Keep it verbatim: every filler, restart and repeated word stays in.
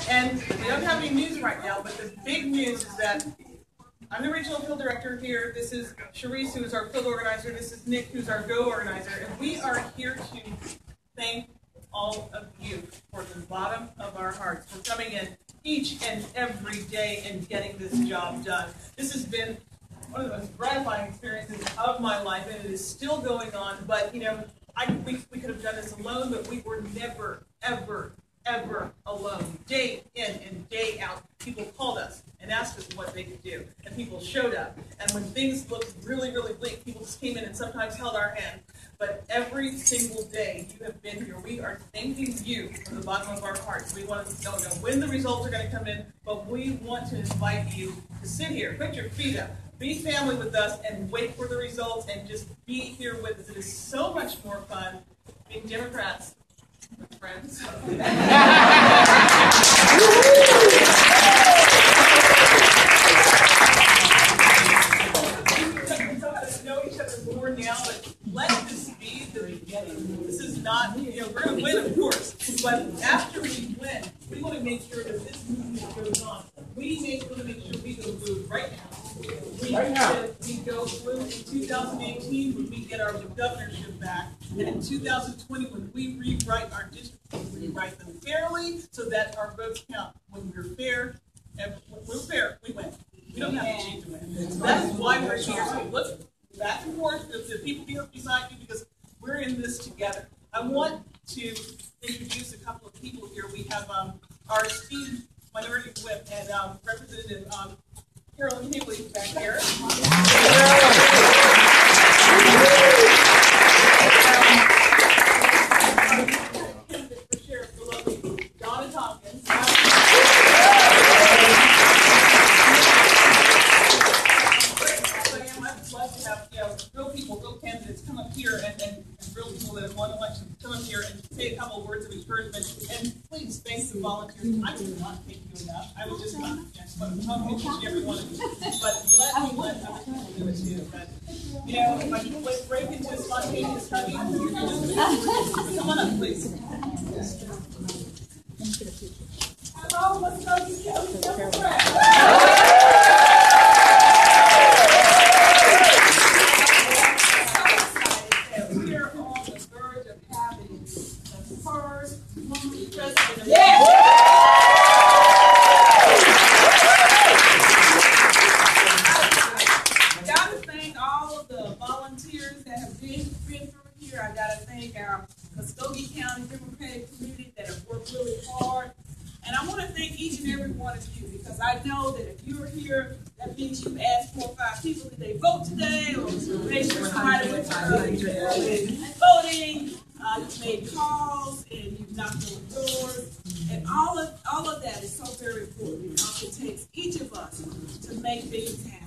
And we don't have any news right now, but the big news is that I'm the regional field director here. This is Sharice, who is our field organizer. This is Nick, who's our go organizer. And we are here to thank all of you from the bottom of our hearts for coming in each and every day and getting this job done. This has been one of the most gratifying experiences of my life, and it is still going on. But, you know, I, we, we could have done this alone, but we were never, ever, ever alone. Day in and day out, people called us and asked us what they could do, and people showed up. And when things looked really, really bleak, people just came in and sometimes held our hand. But every single day you have been here, we are thanking you from the bottom of our hearts. We want to don't know when the results are going to come in, but we want to invite you to sit here, put your feet up, be family with us, and wait for the results, and just be here with us. It is so much more fun being Democrats with friends. Know each other more now, but let this be the beginning. This is not, you know, we're going to win, of course, but after we win, we want to make sure that this movement goes on. We make, want to make sure we go through right now. We, right now. We go through in two thousand eighteen when we get our governorship back, and in two thousand twenty when we rewrite our districts, we rewrite them fairly so that our votes count. When we're fair, and when we're fair, we win. We don't have to change to win. So that is why we're here. So let's back and forth to the people here beside you, because we're in this together. I want to introduce a couple of people here. We have um, our esteemed minority whip and um, Representative um, Carolyn Higley back here. For Sheriff, the lovely Donna Tompkins. Real people, real candidates come up here, and, and, and real people that have won elections come up here and say a couple of words of encouragement. And please thank the volunteers. I would not thank you enough. I would just not talk to every one of you. But let me let other people do it too. But you know, if I can break into a spontaneous hugging, come on up, please. Hello, let's go to Kelly. I know that if you're here, that means you asked four or five people, did they vote today? Or make sure somebody went to early voting, uh, you made calls, and you knocked on doors. And all of, all of that is so very important, because it takes each of us to make things happen.